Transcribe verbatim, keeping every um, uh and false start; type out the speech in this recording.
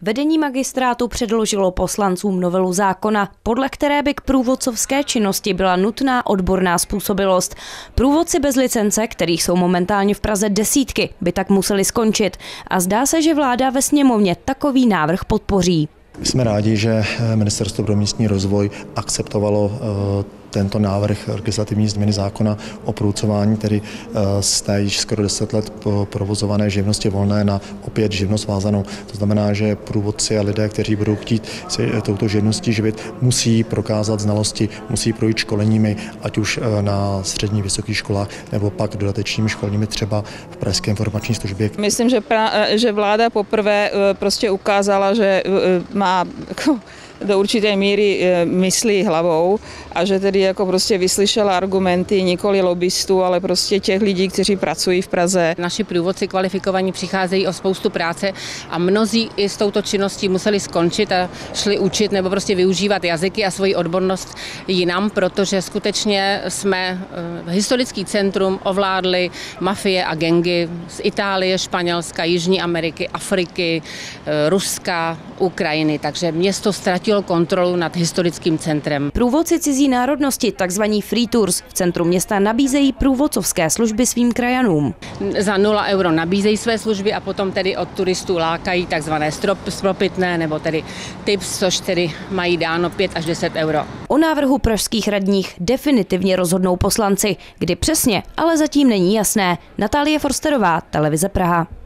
Vedení magistrátu předložilo poslancům novelu zákona, podle které by k průvodcovské činnosti byla nutná odborná způsobilost. Průvodci bez licence, kterých jsou momentálně v Praze desítky, by tak museli skončit a zdá se, že vláda ve sněmovně takový návrh podpoří. Jsme rádi, že Ministerstvo pro místní rozvoj akceptovalo tento návrh legislativní změny zákona o průvodcování, tedy z té již skoro deset let provozované živnosti volné na opět živnost vázanou. To znamená, že průvodci a lidé, kteří budou chtít si touto živností živit, musí prokázat znalosti, musí projít školeními, ať už na střední vysokých školách nebo pak dodatečnými školními třeba v Pražské informační službě. Myslím, že, pra, že vláda poprvé prostě ukázala, že má do určité míry myslí hlavou a že tedy jako prostě vyslyšela argumenty nikoli lobbystů, ale prostě těch lidí, kteří pracují v Praze. Naši průvodci kvalifikovaní přicházejí o spoustu práce a mnozí i s touto činností museli skončit a šli učit nebo prostě využívat jazyky a svoji odbornost jinam, protože skutečně jsme historický centrum ovládli mafie a gangy z Itálie, Španělska, Jižní Ameriky, Afriky, Ruska, Ukrajiny, takže město ztratilo kontrolu nad historickým centrem. Průvodci cizí národnosti, takzvaní free tours, v centru města nabízejí průvodcovské služby svým krajanům. Za nula euro nabízejí své služby a potom tedy od turistů lákají takzvané strop, stropitné nebo tedy tips, což tedy mají dáno pět až deset euro. O návrhu pražských radních definitivně rozhodnou poslanci. Kdy přesně, ale zatím není jasné. Natálie Forsterová, Televize Praha.